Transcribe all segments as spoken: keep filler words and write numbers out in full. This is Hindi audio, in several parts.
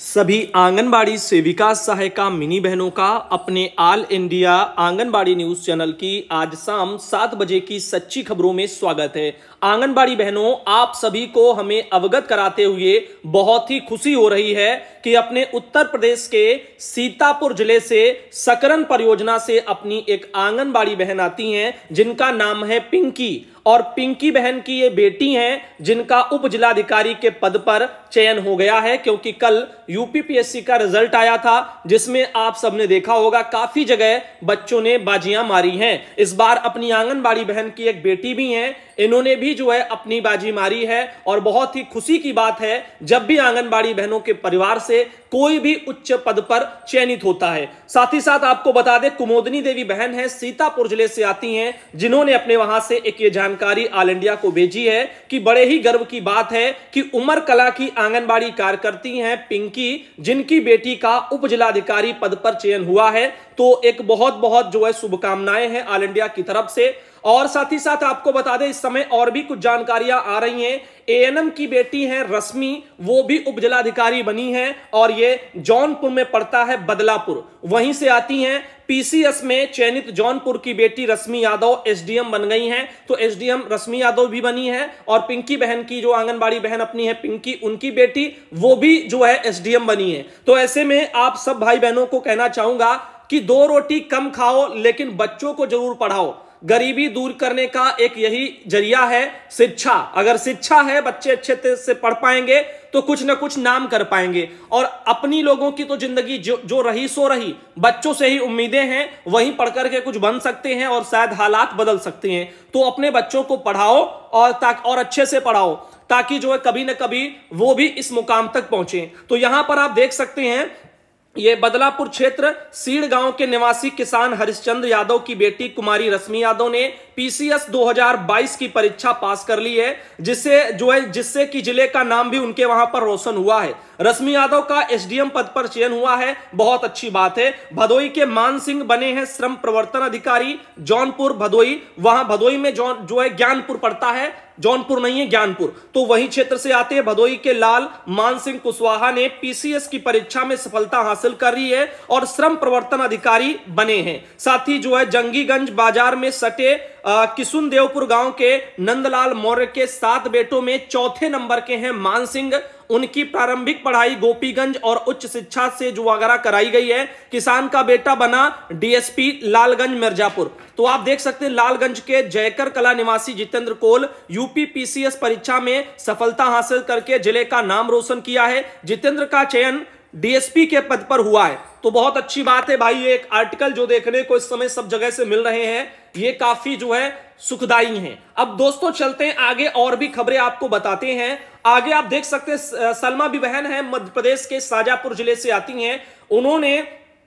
सभी आंगनबाड़ी सेविका सहायिका मिनी बहनों का अपने all India anganwadi news channel की आज शाम सात बजे की सच्ची खबरों में स्वागत है। आंगनबाड़ी बहनों, आप सभी को हमें अवगत कराते हुए बहुत ही खुशी हो रही है कि अपने उत्तर प्रदेश के सीतापुर जिले से सकरन परियोजना से अपनी एक आंगनबाड़ी बहन आती हैं जिनका नाम है पिंकी। और पिंकी बहन की ये बेटी हैं जिनका उप जिलाधिकारी के पद पर चयन हो गया है, क्योंकि कल यूपीपीएससी का रिजल्ट आया था जिसमें आप सबने देखा होगा काफी जगह बच्चों ने बाजियां मारी हैं। इस बार अपनी आंगनबाड़ी बहन की एक बेटी भी है, इन्होंने भी जो है अपनी बाजी मारी है। और बहुत ही खुशी की बात है जब भी आंगनबाड़ी बहनों के परिवार से कोई भी उच्च पद पर चयनित होता है। साथ ही साथ आपको बता दें, कुमोदनी देवी बहन है, सीतापुर जिले से आती हैं, जिन्होंने अपने वहां से एक ये जानकारी ऑल इंडिया को भेजी है कि बड़े ही गर्व की बात है कि उमर कला की आंगनबाड़ी कार्यकर्ती हैं पिंकी, जिनकी बेटी का उप जिलाधिकारी पद पर चयन हुआ है। तो एक बहुत बहुत जो है शुभकामनाएं हैं ऑल इंडिया की तरफ से। और साथ ही साथ आपको बता दें, इस समय और भी कुछ जानकारियां आ रही हैं। एएनएम की बेटी हैं रश्मि, वो भी उप जिलाधिकारी बनी हैं और ये जौनपुर में पड़ता है, बदलापुर, वहीं से आती हैं। पीसीएस में चयनित जौनपुर की बेटी रश्मि यादव एसडीएम बन गई हैं, तो एसडीएम रश्मि यादव भी बनी है। और पिंकी बहन की जो आंगनबाड़ी बहन अपनी है पिंकी, उनकी बेटी वो भी जो है एसडीएम बनी है। तो ऐसे में आप सब भाई बहनों को कहना चाहूंगा कि दो रोटी कम खाओ लेकिन बच्चों को जरूर पढ़ाओ। गरीबी दूर करने का एक यही जरिया है शिक्षा। अगर शिक्षा है, बच्चे अच्छे से पढ़ पाएंगे तो कुछ ना कुछ नाम कर पाएंगे। और अपनी लोगों की तो जिंदगी जो जो रही सो रही, बच्चों से ही उम्मीदें हैं, वहीं पढ़ करके कुछ बन सकते हैं और शायद हालात बदल सकते हैं। तो अपने बच्चों को पढ़ाओ और ताकि और अच्छे से पढ़ाओ, ताकि जो है कभी ना कभी वो भी इस मुकाम तक पहुंचे। तो यहां पर आप देख सकते हैं, ये बदलापुर क्षेत्र सीड़ गांव के निवासी किसान हरिश्चंद्र यादव की बेटी कुमारी रश्मि यादव ने पीसीएस दो हज़ार बाईस की परीक्षा पास कर ली है, जिससे जो है जिससे कि जिले का नाम भी उनके वहां पर रोशन हुआ है। रश्मि यादव का एसडीएम पद पर चयन हुआ है, बहुत अच्छी बात है। भदोई के मान सिंह बने हैं श्रम प्रवर्तन अधिकारी, जौनपुर भदोई, वहां भदोई में जो, जो है ज्ञानपुर पड़ता है, जौनपुर नहीं है ज्ञानपुर, तो वही क्षेत्र से आते हैं। भदोई के लाल मान सिंह कुशवाहा ने पीसीएस की परीक्षा में सफलता हासिल कर रही है और श्रम प्रवर्तन अधिकारी बने हैं। साथ ही जो है जंगीगंज बाजार में सटे किसुन देवपुर गांव के नंदलाल मौर्य के सात बेटों में चौथे नंबर के हैं मान सिंह। उनकी प्रारंभिक पढ़ाई गोपीगंज और उच्च शिक्षा से जो वगैरह कराई गई है। किसान का बेटा बना डीएसपी लालगंज मिर्जापुर। तो आप देख सकते हैं लालगंज के जयकर कला निवासी जितेंद्र कोल यूपी पीसीएस परीक्षा में सफलता हासिल करके जिले का नाम रोशन किया है। जितेंद्र का चयन डीएसपी के पद पर हुआ है, तो बहुत अच्छी बात है भाई। ये एक आर्टिकल जो देखने को इस समय सब जगह से मिल रहे हैं, ये काफी जो है सुखदाई हैं। अब दोस्तों चलते हैं आगे, और भी खबरें आपको बताते हैं। आगे आप देख सकते हैं सलमा भी बहन है, मध्य प्रदेश के शाजापुर जिले से आती हैं। उन्होंने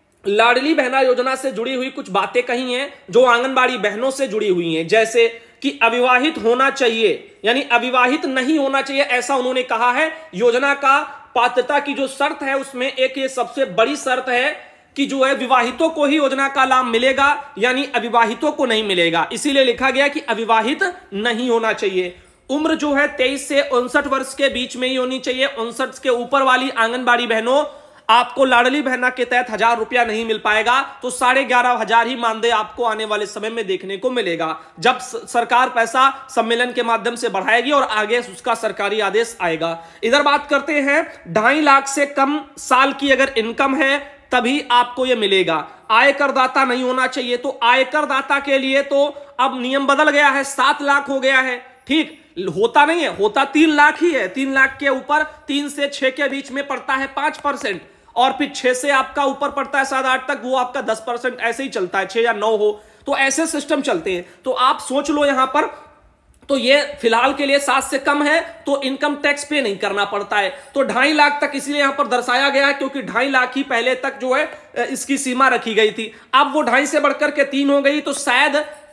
लाडली बहना योजना से जुड़ी हुई कुछ बातें कही हैं जो आंगनबाड़ी बहनों से जुड़ी हुई हैं, जैसे कि अविवाहित होना चाहिए, यानी अविवाहित नहीं होना चाहिए, ऐसा उन्होंने कहा है। योजना का पात्रता की जो शर्त है उसमें एक ये सबसे बड़ी शर्त है कि जो है विवाहितों को ही योजना का लाभ मिलेगा, यानी अविवाहितों को नहीं मिलेगा। इसीलिए लिखा गया कि अविवाहित नहीं होना चाहिए। उम्र जो है तेईस से उनसठ वर्ष के बीच में ही होनी चाहिए। उनसठ के ऊपर वाली आंगनबाड़ी बहनों, आपको लाडली बहना के तहत हजार रुपया नहीं मिल पाएगा, तो साढ़े ग्यारह हजार ही मानदेय आपको आने वाले समय में देखने को मिलेगा, जब सरकार पैसा सम्मेलन के माध्यम से बढ़ाएगी और आगे उसका सरकारी आदेश आएगा। इधर बात करते हैं, ढाई लाख से कम साल की अगर इनकम है तभी आपको यह मिलेगा। आयकर दाता नहीं होना चाहिए, तो आयकर दाता के लिए तो अब नियम बदल गया है, सात लाख हो गया है। ठीक होता नहीं है, होता तीन लाख ही है। तीन लाख के ऊपर तीन से छह के बीच में पड़ता है पांच परसेंट, और फिर छह से आपका ऊपर पड़ता है सात आठ तक, वो आपका दस परसेंट ऐसे ही चलता है, छह या नौ हो, तो ऐसे सिस्टम चलते हैं। तो आप सोच लो यहां पर, तो ये फिलहाल के लिए सात से कम है तो इनकम टैक्स पे नहीं करना पड़ता है। तो ढाई लाख तक इसलिए यहां पर दर्शाया गया है क्योंकि ढाई लाख ही पहले तक जो है इसकी सीमा रखी गई थी। अब वो ढाई से बढ़कर के तीन हो गई, तो शायद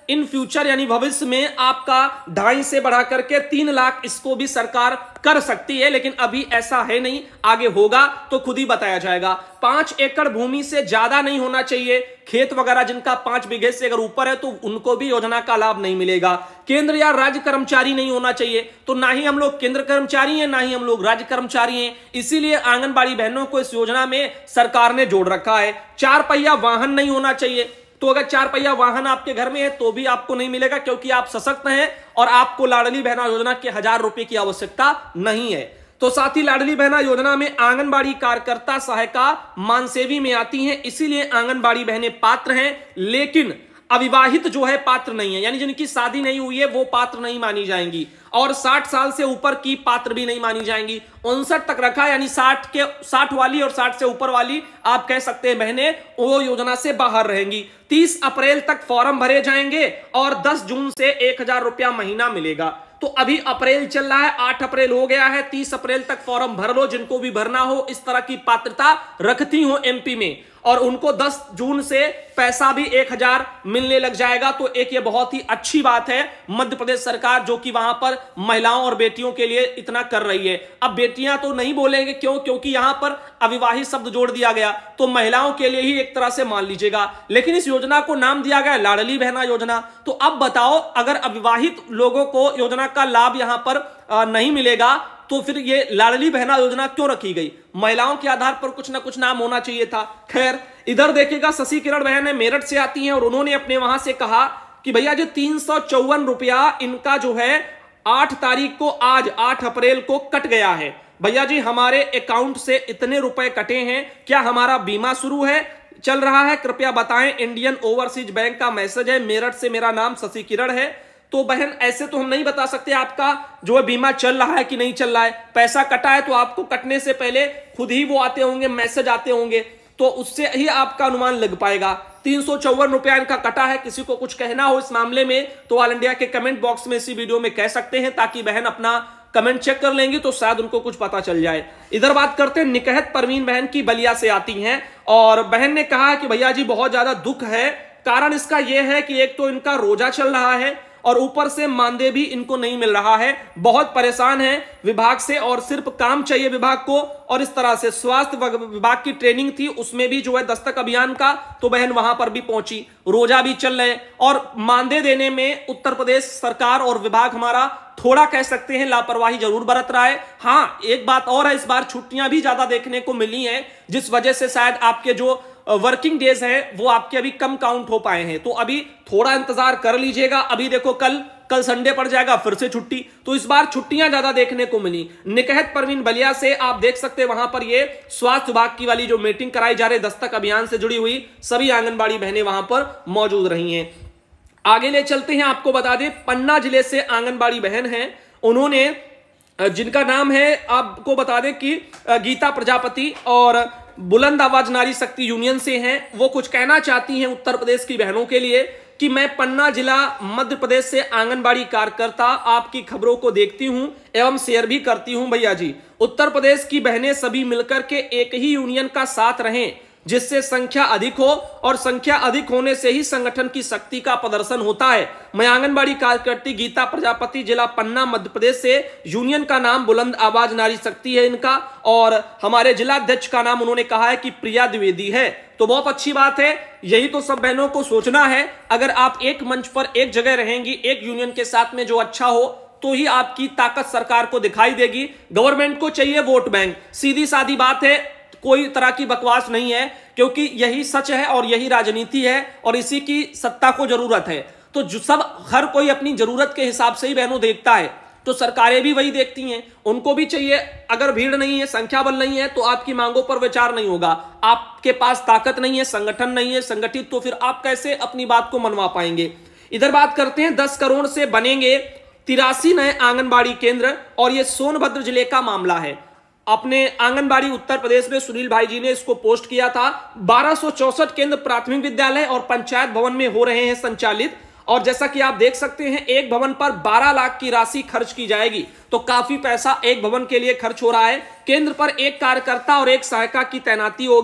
इन फ्यूचर यानी भविष्य में आपका ढाई से बढ़ा करके तीन लाख इसको भी सरकार कर सकती है, लेकिन अभी ऐसा है नहीं, आगे होगा तो खुद ही बताया जाएगा। पांच एकड़ भूमि से ज्यादा नहीं होना चाहिए, खेत वगैरह जिनका पांच बीघे से अगर ऊपर है तो उनको भी योजना का लाभ नहीं मिलेगा। केंद्र या राज्य कर्मचारी नहीं होना चाहिए, तो ना ही हम लोग केंद्र कर्मचारी हैं ना ही हम लोग राज्य कर्मचारी हैं, इसीलिए आंगनबाड़ी बहनों को इस योजना में सरकार ने जोड़ रखा है। चार पहिया वाहन नहीं होना चाहिए, तो अगर चार पहिया वाहन आपके घर में है तो भी आपको नहीं मिलेगा, क्योंकि आप सशक्त हैं और आपको लाडली बहना योजना के हजार रुपए की आवश्यकता नहीं है। तो साथ ही लाडली बहना योजना में आंगनबाड़ी कार्यकर्ता, सहायिका, मानसेवी में आती हैं, इसीलिए आंगनबाड़ी बहनें पात्र हैं, लेकिन अविवाहित जो है पात्र नहीं है, यानी जिनकी शादी नहीं हुई है वो पात्र नहीं मानी जाएंगी, और साठ साल से ऊपर की पात्र भी नहीं मानी जाएंगी। उनसठ तक रखा, यानी साठ के साठ वाली और साठ से ऊपर वाली आप कह सकते हैं बहनें वो योजना से बाहर रहेंगी। तीस अप्रैल तक फॉर्म भरे जाएंगे और दस जून से एक हजार रुपया महीना मिलेगा। तो अभी अप्रैल चल रहा है, आठ अप्रैल हो गया है, तीस अप्रैल तक फॉर्म भर लो जिनको भी भरना हो, इस तरह की पात्रता रखती हो एमपी में, और उनको दस जून से पैसा भी एक हजार मिलने लग जाएगा। तो एक ये बहुत ही अच्छी बात है मध्य प्रदेश सरकार जो कि वहां पर महिलाओं और बेटियों के लिए इतना कर रही है। अब बेटियां तो नहीं बोलेंगे, क्यों? क्योंकि यहां पर अविवाहित शब्द जोड़ दिया गया, तो महिलाओं के लिए ही एक तरह से मान लीजिएगा, लेकिन इस योजना को नाम दिया गया लाडली बहना योजना। तो अब बताओ, अगर अविवाहित लोगों को योजना का लाभ यहां पर नहीं मिलेगा तो फिर ये लाडली बहना योजना क्यों रखी गई? महिलाओं के आधार पर कुछ ना कुछ नाम होना चाहिए था। खैर, इधर देखिएगा, शशि किरण बहन मेरठ से आती हैं और उन्होंने अपने वहां से कहा कि भैया जी तीन सौ चौवन रुपया इनका जो है आठ तारीख को, आज आठ अप्रैल को कट गया है। भैया जी हमारे अकाउंट से इतने रुपए कटे हैं, क्या हमारा बीमा शुरू है, चल रहा है, कृपया बताएं। इंडियन ओवरसीज बैंक का मैसेज है, मेरठ से मेरा नाम शशि किरण है। तो बहन ऐसे तो हम नहीं बता सकते आपका जो है बीमा चल रहा है कि नहीं चल रहा है। पैसा कटा है तो आपको कटने से पहले खुद ही वो आते होंगे, मैसेज आते होंगे, तो उससे ही आपका अनुमान लग पाएगा। तीन सौ चौवन रुपया इनका कटा है। किसी को कुछ कहना हो इस मामले में तो ऑल इंडिया के कमेंट बॉक्स में इसी वीडियो में कह सकते हैं, ताकि बहन अपना कमेंट चेक कर लेंगी तो शायद उनको कुछ पता चल जाए। इधर बात करते हैं, निकहत परवीन बहन की बलिया से आती हैं और बहन ने कहा कि भैया जी बहुत ज्यादा दुख है। कारण इसका यह है कि एक तो इनका रोजा चल रहा है और ऊपर से मानदेय भी इनको नहीं मिल रहा है। बहुत परेशान है विभाग से और सिर्फ काम चाहिए विभाग को, और इस तरह से स्वास्थ्य विभाग की ट्रेनिंग थी उसमें भी जो है दस्तक अभियान का, तो बहन वहां पर भी पहुंची, रोजा भी चल रहे और मानदेय देने में उत्तर प्रदेश सरकार और विभाग हमारा थोड़ा कह सकते हैं लापरवाही जरूर बरत रहा है। हाँ, एक बात और है, इस बार छुट्टियां भी ज्यादा देखने को मिली हैं, जिस वजह से शायद आपके जो वर्किंग डेज हैं वो आपके अभी कम काउंट हो पाए हैं। तो अभी थोड़ा इंतजार कर लीजिएगा। अभी देखो कल कल संडे पड़ जाएगा, फिर से छुट्टी, तो इस बार छुट्टियां ज्यादा देखने को मिली। निकहत परवीन बलिया से आप देख सकते हैं वहां पर ये स्वास्थ्य विभाग की वाली जो मीटिंग कराई जा रही दस्तक अभियान से जुड़ी हुई, सभी आंगनबाड़ी बहनें वहां पर मौजूद रही हैं। आगे ले चलते हैं, आपको बता दें पन्ना जिले से आंगनबाड़ी बहन है, उन्होंने जिनका नाम है आपको बता दें कि गीता प्रजापति और बुलंद आवाज नारी शक्ति यूनियन से हैं। वो कुछ कहना चाहती हैं उत्तर प्रदेश की बहनों के लिए कि मैं पन्ना जिला मध्य प्रदेश से आंगनबाड़ी कार्यकर्ता आपकी खबरों को देखती हूं एवं शेयर भी करती हूं। भैया जी उत्तर प्रदेश की बहनें सभी मिलकर के एक ही यूनियन का साथ रहें, जिससे संख्या अधिक हो और संख्या अधिक होने से ही संगठन की शक्ति का प्रदर्शन होता है। मैं आंगनबाड़ी कार्यकर्ती गीता प्रजापति, जिला पन्ना, मध्य प्रदेश से। यूनियन का नाम बुलंद आवाज नारी शक्ति है इनका, और हमारे जिला अध्यक्ष का नाम उन्होंने कहा है कि प्रिया द्विवेदी है। तो बहुत अच्छी बात है, यही तो सब बहनों को सोचना है। अगर आप एक मंच पर एक जगह रहेंगी, एक यूनियन के साथ में जो अच्छा हो, तो ही आपकी ताकत सरकार को दिखाई देगी। गवर्नमेंट को चाहिए वोट बैंक, सीधी सादी बात है, कोई तरह की बकवास नहीं है, क्योंकि यही सच है और यही राजनीति है और इसी की सत्ता को जरूरत है। तो जो सब हर कोई अपनी जरूरत के हिसाब से ही बहनों देखता है, तो सरकारें भी वही देखती हैं, उनको भी चाहिए। अगर भीड़ नहीं है, संख्या बल नहीं है, तो आपकी मांगों पर विचार नहीं होगा। आपके पास ताकत नहीं है, संगठन नहीं है संगठित, तो फिर आप कैसे अपनी बात को मनवा पाएंगे। इधर बात करते हैं, दस करोड़ से बनेंगे तिरासी नए आंगनबाड़ी केंद्र, और यह सोनभद्र जिले का मामला है। अपने आंगनबाड़ी उत्तर प्रदेश में सुनील भाई जी ने इसको पोस्ट किया था। बारह सौ चौसठ केंद्र प्राथमिक विद्यालय और पंचायत भवन में हो रहे हैं संचालित, और जैसा कि आप देख सकते हैं एक भवन पर बारह लाख की राशि खर्च की जाएगी, तो काफी पैसा एक भवन के लिए खर्च हो रहा है। केंद्र पर एक कार्यकर्ता और एक सहायिका की तैनाती होगी।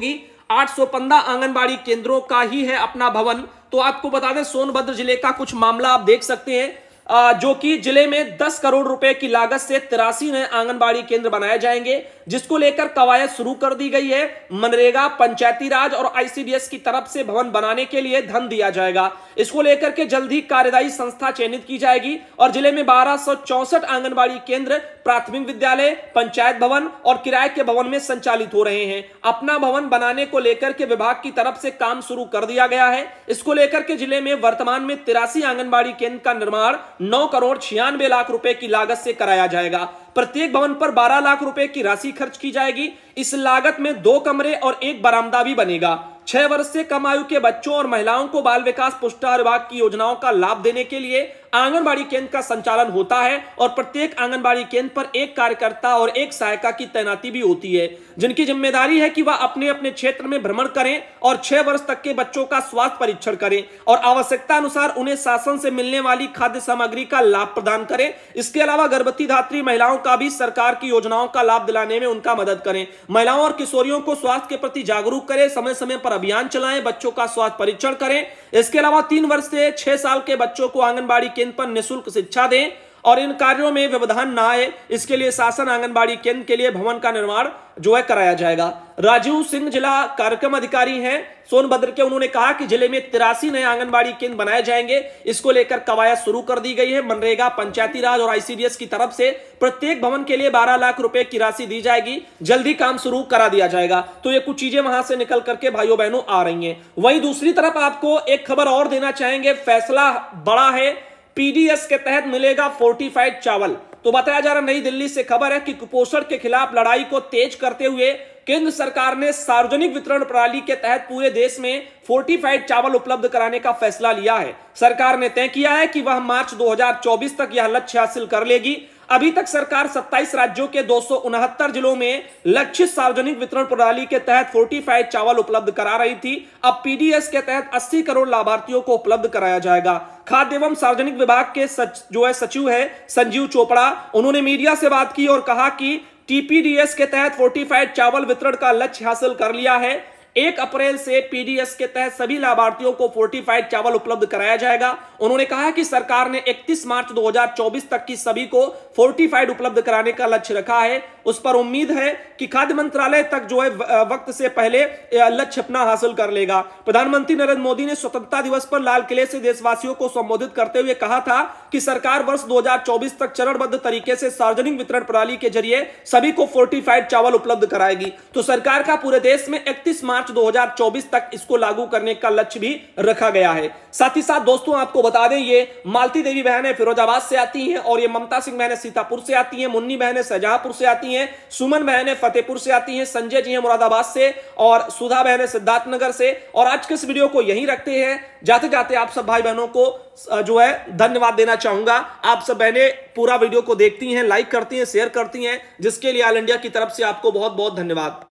आठ सौ पंद्रह आंगनबाड़ी केंद्रों का ही है अपना भवन। तो आपको बता दें सोनभद्र जिले का कुछ मामला आप देख सकते हैं, जो कि जिले में दस करोड़ रुपए की लागत से तिरासी नए आंगनबाड़ी केंद्र बनाए जाएंगे, जिसको लेकर कवायद शुरू कर दी गई है। मनरेगा, पंचायती राज और आईसीडीएस की तरफ से भवन बनाने के लिए धन दिया जाएगा। इसको लेकर के जल्द ही कार्यदायी संस्था चयनित की जाएगी और जिले में बारह सौ चौसठ आंगनबाड़ी केंद्र, प्राथमिक विद्यालय, पंचायत भवन और किराए के भवन में संचालित हो रहे हैं। अपना भवन बनाने को लेकर के विभाग की तरफ से काम शुरू कर दिया गया है। इसको लेकर के जिले में वर्तमान में तिरासी आंगनबाड़ी केंद्र का निर्माण नौ करोड़ छियानवे लाख रुपए की लागत से कराया जाएगा। प्रत्येक भवन पर बारह लाख रुपए की राशि खर्च की जाएगी। इस लागत में दो कमरे और एक बरामदा भी बनेगा। छह वर्ष से कम आयु के बच्चों और महिलाओं को बाल विकास पुष्टाहार विभाग की योजनाओं का लाभ देने के लिए आंगनबाड़ी केंद्र का संचालन होता है और प्रत्येक आंगनबाड़ी केंद्र पर एक कार्यकर्ता और एक सहायिका की तैनाती भी होती है, जिनकी जिम्मेदारी है कि वह अपने अपने क्षेत्र में भ्रमण करें और छह वर्ष तक के बच्चों का स्वास्थ्य परीक्षण करें और आवश्यकता अनुसार उन्हें शासन से मिलने वाली खाद्य सामग्री का लाभ प्रदान करें। इसके अलावा गर्भवती धात्री महिलाओं का भी सरकार की योजनाओं का लाभ दिलाने में उनका मदद करें। महिलाओं और किशोरियों को स्वास्थ्य के प्रति जागरूक करें, समय समय पर अभियान चलाएं, बच्चों का स्वास्थ्य परीक्षण करें। इसके अलावा तीन वर्ष से छह साल के बच्चों को आंगनबाड़ी केंद्र पर निःशुल्क शिक्षा दें और इन कार्यों में व्यवधान ना आए, इसके लिए शासन आंगनबाड़ी केंद्र के लिए भवन का निर्माण जो है कराया जाएगा। राजीव सिंह जिला कार्यक्रम अधिकारी हैं सोनभद्र के, उन्होंने कहा कि जिले में तिरासी नए आंगनबाड़ी केंद्र बनाए जाएंगे। इसको लेकर कवायद शुरू कर दी गई है। मनरेगा, पंचायती राज और आईसीडीएस की तरफ से प्रत्येक भवन के लिए बारह लाख रुपए की राशि दी जाएगी। जल्दी काम शुरू करा दिया जाएगा। तो ये कुछ चीजें वहां से निकल करके भाइयों बहनों आ रही हैं। वहीं दूसरी तरफ आपको एक खबर और देना चाहेंगे, फैसला बड़ा है, पीडीएस के तहत मिलेगा फोर्टिफाइड चावल। तो बताया जा रहा, नई दिल्ली से खबर है कि कुपोषण के खिलाफ लड़ाई को तेज करते हुए केंद्र सरकार ने सार्वजनिक वितरण प्रणाली के तहत पूरे देश में फोर्टिफाइड चावल उपलब्ध कराने का फैसला लिया है। सरकार ने तय किया है कि वह मार्च दो हज़ार चौबीस तक यह लक्ष्य हासिल कर लेगी। अभी तक सरकार सत्ताईस राज्यों के दो सौ उनहत्तर जिलों में लक्षित सार्वजनिक वितरण प्रणाली के तहत फोर्टिफाइड चावल उपलब्ध करा रही थी। अब पीडीएस के तहत अस्सी करोड़ लाभार्थियों को उपलब्ध कराया जाएगा। खाद्य एवं सार्वजनिक विभाग के सच, जो है सचिव है संजीव चोपड़ा, उन्होंने मीडिया से बात की और कहा कि टीपीडीएस के तहत फोर्टिफाइड चावल वितरण का लक्ष्य हासिल कर लिया है। एक अप्रैल से पीडीएस के तहत सभी लाभार्थियों को फोर्टिफाइड चावल उपलब्ध कराया जाएगा। उन्होंने कहा कि सरकार ने इकतीस मार्च दो हज़ार चौबीस तक की सभी को फोर्टिफाइड उपलब्ध कराने का लक्ष्य रखा है। उस पर उम्मीद है कि खाद्य मंत्रालय तक जो है वक्त से पहले लक्ष्य अपना हासिल कर लेगा। प्रधानमंत्री नरेंद्र मोदी ने स्वतंत्रता दिवस पर लाल किले से देशवासियों को संबोधित करते हुए कहा था कि सरकार वर्ष दो हज़ार चौबीस तक चरणबद्ध तरीके से सार्वजनिक वितरण प्रणाली के जरिए सभी को फोर्टिफाइड चावल उपलब्ध कराएगी। तो सरकार का पूरे देश में इकतीस मार्च दो हज़ार चौबीस तक इसको लागू करने का लक्ष्य भी रखा गया है। साथ ही साथ दोस्तों आपको बता दें, ये मालती देवी बहनें फिरोजाबाद से आती हैं और ये ममता सिंह बहनें सीतापुर से आती हैं, मुन्नी बहनें शाहजहांपुर से आती हैं, सुमन बहनें फतेहपुर से आती हैं, संजय जी हैं मुरादाबाद से और सुधा बहनें सिद्धार्थनगर से। और आज के इस वीडियो को यहीं रखते हैं। जाते जाते आप सब भाई बहनों को जो है धन्यवाद देना चाहूंगा। आप सब बहनें पूरा वीडियो को देखती हैं, लाइक करती हैं, शेयर करती हैं, जिसके लिए ऑल इंडिया की तरफ से आपको बहुत बहुत धन्यवाद।